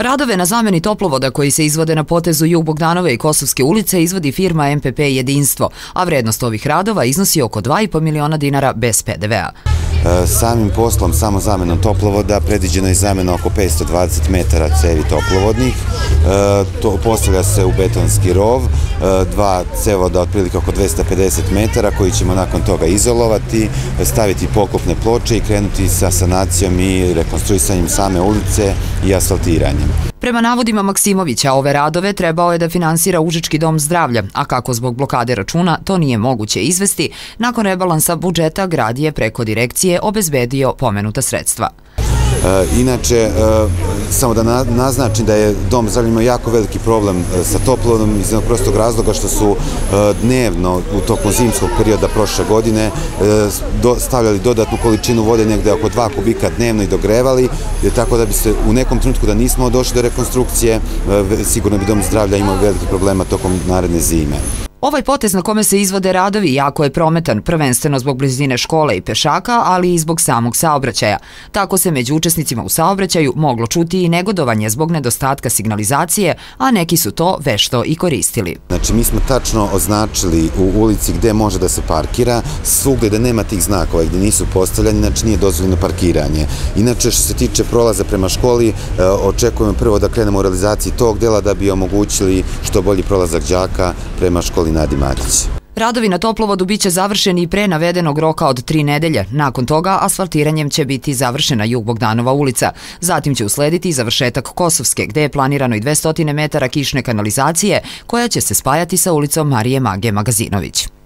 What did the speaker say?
Radove na zameni toplovoda koji se izvode na potezu Jug Bogdanove i Kosovske ulice izvodi firma MPP Jedinstvo, a vrednost ovih radova iznosi oko 2,5 miliona dinara bez PDV-a. Samim poslom, samo zamenom toplovoda, predviđeno je zamena oko 520 metara cevi toplovodnih. Postavlja se u betonski rov, dva cevoda otprilike oko 250 metara koji ćemo nakon toga izolovati, staviti poklopne ploče i krenuti sa sanacijom i rekonstruisanjem same ulice i asfaltiranjem. Prema navodima Maksimovića, ove radove trebao je da finansira Užički dom zdravlja, a kako zbog blokade računa to nije moguće izvesti, nakon rebalansa budžeta grad je preko direkcije obezbedio pomenuta sredstva. Inače, samo da naznačim da je dom zdravlja imao jako veliki problem sa toplovodom iz jednog prostog razloga što su dnevno u toku zimskog perioda prošle godine stavljali dodatnu količinu vode, negde oko 2 kubika dnevno i dogrevali, tako da bi se u nekom trenutku da nismo došli do rekonstrukcije, sigurno bi dom zdravlja imao velikih problema tokom naredne zime. Ovaj potez na kome se izvode radovi jako je prometan, prvenstveno zbog blizine škole i pešaka, ali i zbog samog saobraćaja. Tako se među učesnicima u saobraćaju moglo čuti i negodovanje zbog nedostatka signalizacije, a neki su to vešto i koristili. Znači, mi smo tačno označili u ulici gde može da se parkira, svugde da nema tih znakova gde nisu postavljani, znači nije dozvoljeno parkiranje. Inače, što se tiče prolaza prema školi, očekujemo prvo da krenemo u realizaciji tog dela da bi omogućili što bolji prolazak đaka prema školi Nadi Matić. Radovi na toplovodu biće završeni i pre navedenog roka od 3 nedelje. Nakon toga asfaltiranjem će biti završena Jug Bogdanova ulica. Zatim će uslediti završetak Kosovske, gde je planirano i 200 metara kišne kanalizacije koja će se spajati sa ulicom Marije Mage Magazinović.